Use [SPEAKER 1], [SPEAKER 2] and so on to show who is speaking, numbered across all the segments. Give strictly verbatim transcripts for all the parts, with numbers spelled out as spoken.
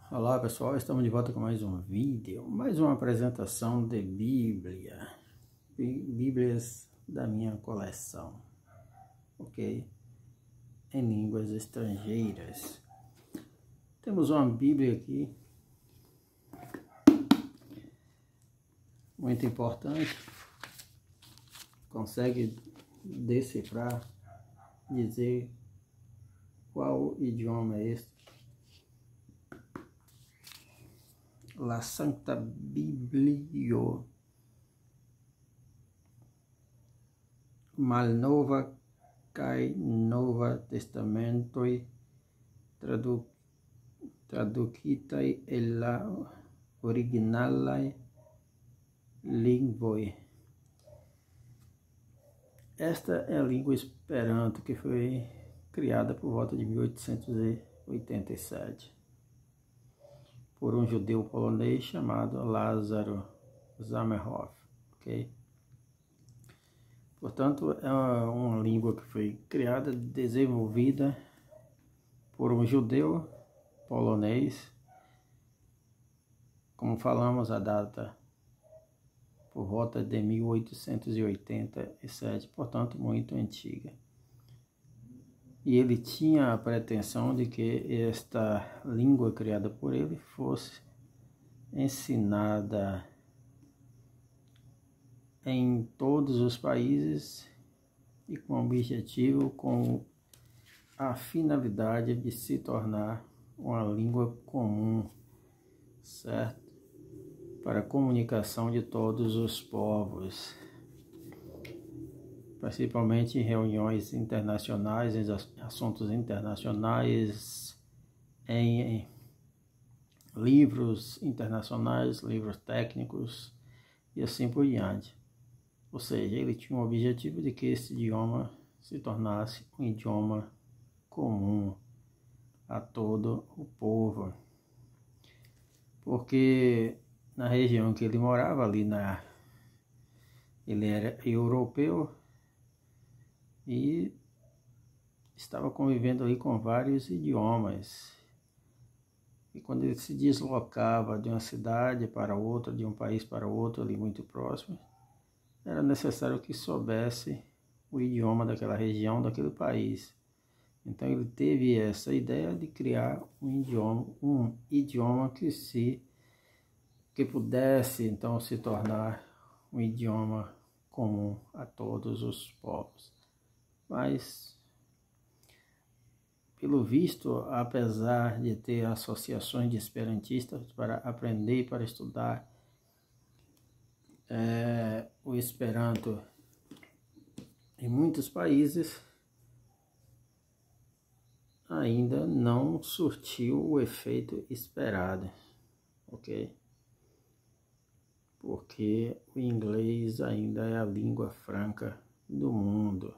[SPEAKER 1] Olá pessoal, estamos de volta com mais um vídeo, mais uma apresentação de Bíblia, Bíblias da minha coleção, ok? Em línguas estrangeiras. Temos uma Bíblia aqui, muito importante, consegue decifrar, dizer qual idioma é este. La Sancta Biblio Malnova kaj Nova Testamentoj tradu, tradukitaj el la originalaj lingvoj. Esta é a língua Esperanto, que foi criada por volta de mil oitocentos e oitenta e sete. Por um judeu polonês chamado Lázaro Zamenhof, ok? Portanto, é uma, uma língua que foi criada, desenvolvida por um judeu polonês. Como falamos, a data por volta de mil oitocentos e oitenta e sete, portanto, muito antiga. E ele tinha a pretensão de que esta língua criada por ele fosse ensinada em todos os países e com o objetivo, com a finalidade de se tornar uma língua comum, certo? Para a comunicação de todos os povos, principalmente em reuniões internacionais, em assuntos internacionais, em livros internacionais, livros técnicos e assim por diante. Ou seja, ele tinha o objetivo de que esse idioma se tornasse um idioma comum a todo o povo. Porque na região que ele morava, ali na... ele era europeu, e estava convivendo ali com vários idiomas. E quando ele se deslocava de uma cidade para outra, de um país para outro, ali muito próximo, era necessário que soubesse o idioma daquela região, daquele país. Então ele teve essa ideia de criar um idioma, um idioma que se que pudesse então se tornar um idioma comum a todos os povos. Mas, pelo visto, apesar de ter associações de esperantistas para aprender e para estudar é, o Esperanto em muitos países, ainda não surtiu o efeito esperado, ok? Porque o inglês ainda é a língua franca do mundo.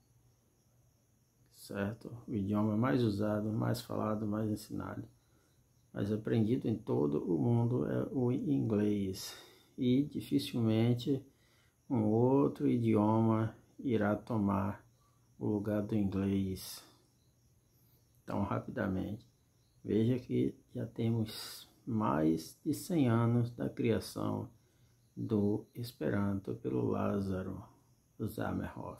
[SPEAKER 1] Certo? O idioma mais usado, mais falado, mais ensinado, mais aprendido em todo o mundo é o inglês. E dificilmente um outro idioma irá tomar o lugar do inglês tão rapidamente. Veja que já temos mais de cem anos da criação do Esperanto pelo Lázaro Zamenhof.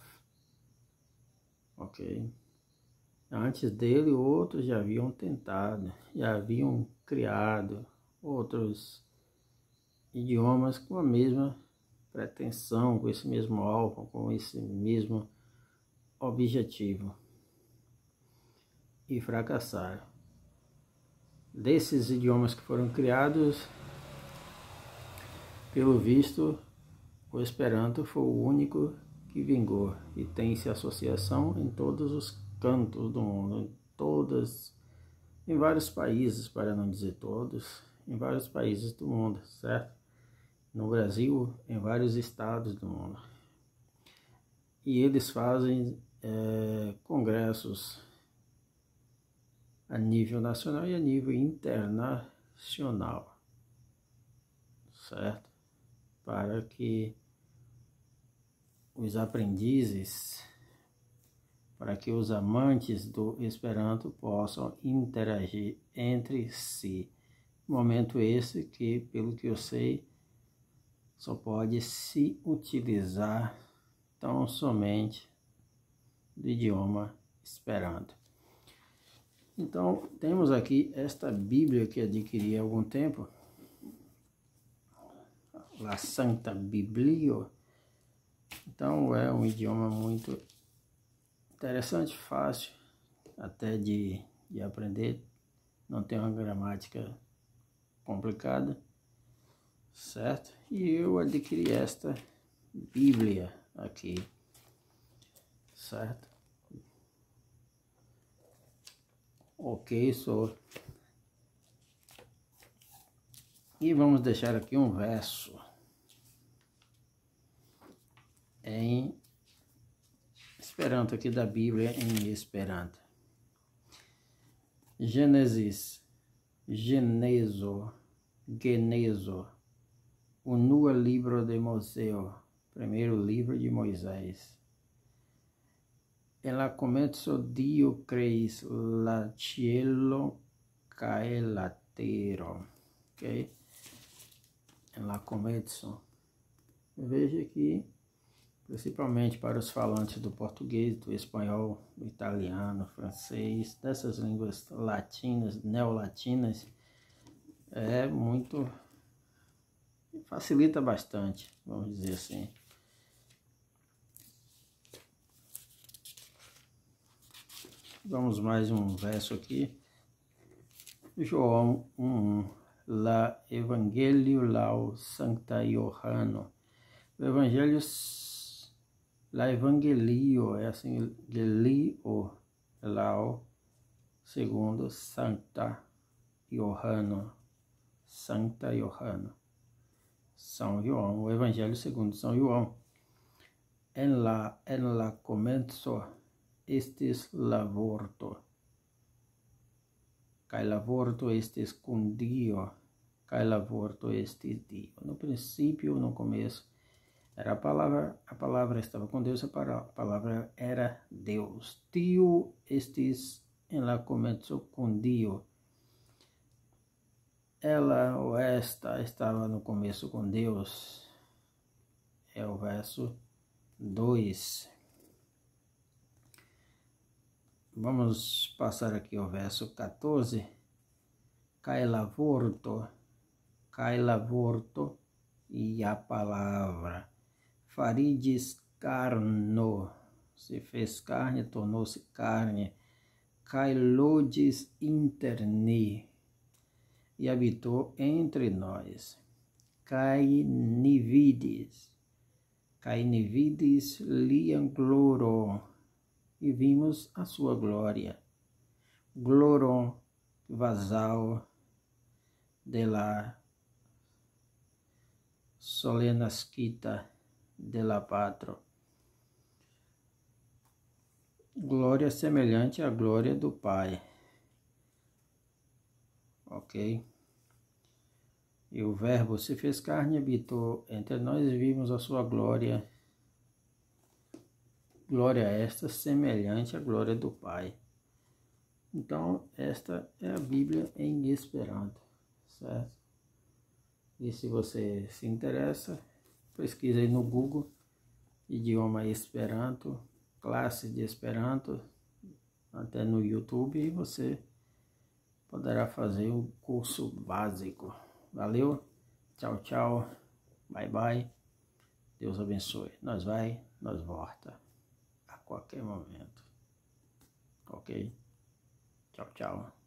[SPEAKER 1] Ok? Antes dele, outros já haviam tentado, já haviam criado outros idiomas com a mesma pretensão, com esse mesmo alvo, com esse mesmo objetivo, e fracassaram. Desses idiomas que foram criados, pelo visto, o Esperanto foi o único que vingou e tem-se associação em todos os cantos do mundo, em todas, em vários países, para não dizer todos, em vários países do mundo, certo? No Brasil, em vários estados do mundo. E eles fazem é, congressos a nível nacional e a nível internacional, certo? Para que os aprendizes, para que os amantes do Esperanto possam interagir entre si, Momento esse que, pelo que eu sei, só pode se utilizar tão somente do idioma Esperanto. Então, temos aqui esta Bíblia que adquiri há algum tempo, a Santa Bíblia. Então, é um idioma muito interessante, fácil até de, de aprender, não tem uma gramática complicada, certo? E eu adquiri esta Bíblia aqui, certo? Ok, sou. E vamos deixar aqui um verso em Esperanto, aqui da Bíblia em Esperanto. Gênesis, Geneso, Geneso, o nuevo libro de Moisés, primeiro livro de Moisés. En la comenzo Dio creis la cielo cae la terra. Ok? En la comenzo. Veja aqui, principalmente para os falantes do português, do espanhol, do italiano, francês, dessas línguas latinas, neolatinas, é muito, facilita bastante, vamos dizer assim. Vamos mais um verso aqui. João um, La Evangelho lao Sancta Johano. O Evangelho, La Evangelio, é assim, Gelio lao, segundo Sancta Johano, Sancta Johano, São João, o Evangelho segundo São João. En la, en la comenzo estis lavorto, kai lavorto estis cum Dio, kai lavorto estis Dio. No princípio, no começo, era a palavra, a palavra estava com Deus, a palavra era Deus. Dio estis en la comenzo cum Dio. Ela ou esta estava no começo com Deus. É o verso dois. Vamos passar aqui ao verso quatorze. Cai lavorto, cai lavorto, e a palavra. Faridis carno, se fez carne, tornou-se carne. Cai lodis interni, e habitou entre nós. Cai nividis, cai nividis liam gloro, e vimos a sua glória. Gloron vasal de la solenasquita de la patro. Glória semelhante à glória do Pai. Ok? E o Verbo se fez carne e habitou entre nós e vimos a sua glória. Glória esta semelhante à glória do Pai. Então, esta é a Bíblia em Esperanto, certo? E se você se interessa, pesquise aí no Google, idioma Esperanto, classe de Esperanto, até no YouTube, e você poderá fazer um curso básico. Valeu, tchau, tchau, bye, bye, Deus abençoe. Nós vai, nós volta a qualquer momento, ok? Tchau, tchau.